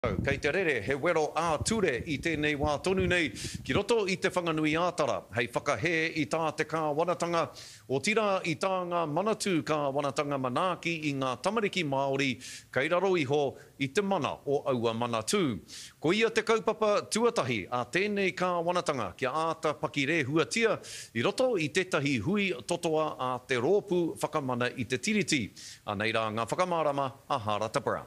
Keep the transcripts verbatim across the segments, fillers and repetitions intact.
Kei te rere, he wero a ture i tēnei wā tonu nei, ki roto i te whanganui ātara, hei whakahe i tā te kāwanatanga, o tira i tā ngā manatū kāwanatanga manaaki i ngā tamariki Māori, kei raro iho i te mana o aua manatū. Ko ia te kaupapa tuatahi a tēnei kāwanatanga kia āta pakire huatia, i roto i tētahi hui totoa a te rōpū whakamana i te tiriti, a nei rā ngā whakamārama a Harata Brown.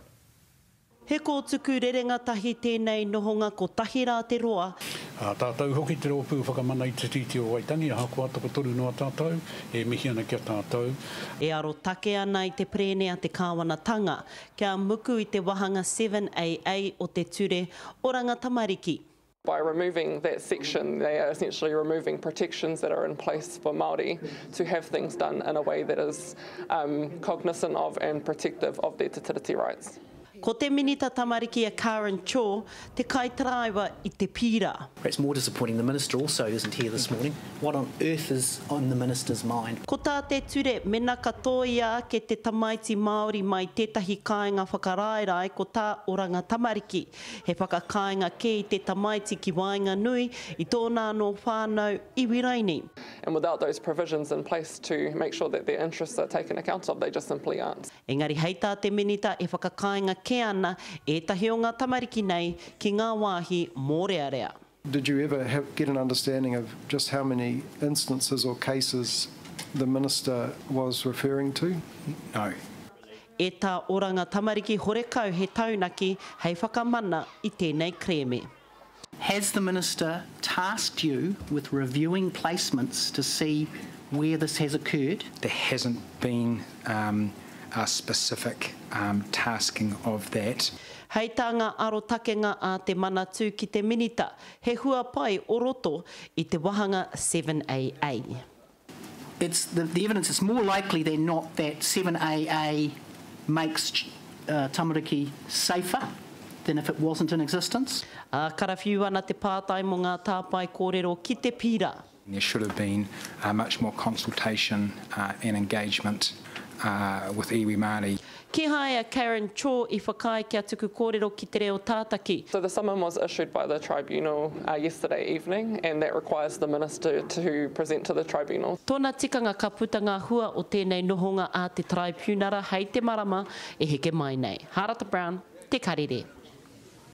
He ko tuku rerenga tahi tēnei nohonga ko tahi rā te roa. A tātou hoki te rōpū whakamana i te titi o Waitangi, a hako atako toru noa tātou, e mihi ana kia tātou. E aro take ana i te prēnea te kāwanatanga, kia muku i te wahanga seven A A o te ture Oranga Tamariki. By removing that section, they are essentially removing protections that are in place for Māori to have things done in a way that is um, cognizant of and protective of their te tiriti rights. Ko te minita tamariki a Karen Cho, te kaitaraiwa i te pira. It's more disappointing the Minister also isn't here this morning. What on earth is on the Minister's mind? Ko tā te ture, mena katoia ke te tamaiti Māori mai tētahi kāinga whakarairai ko tā Oranga Tamariki. He whakakāinga ke i te tamaiti ki Wainga Nui i tōna no whānau i Wiraini. And without those provisions in place to make sure that their interests are taken account of, they just simply aren't. Engari hei tā te minita e whakakāinga ke ana e tahi o ngā tamariki nei ki ngā wāhi mōrearea. Did you ever have, get an understanding of just how many instances or cases the Minister was referring to? No. E tā Oranga Tamariki horekau he taunaki hei whakamana i tēnei kreme. Has the Minister tasked you with reviewing placements to see where this has occurred? There hasn't been um, a specific um, tasking of that. Hei tā ngā aro takenga a te manatū ki te minita, he hua pai o roto i te wahanga seven A A. It's the, the evidence is more likely than not that seven A A makes uh, tamariki safer than if it wasn't in existence. A karawhiu ana te pātai mo ngā tāpai kōrero ki te pira. There should have been uh, much more consultation uh, and engagement uh, with iwi Māori. Ki haia Karen Cho i whakai kia tuku kōrero ki te reo tātaki. So the summon was issued by the tribunal uh, yesterday evening, and that requires the Minister to present to the tribunal. Tōna tikanga ka puta ngā hua o tēnei nohonga a te tribunara hei te marama e heke mai nei. Harata Brown, te karere.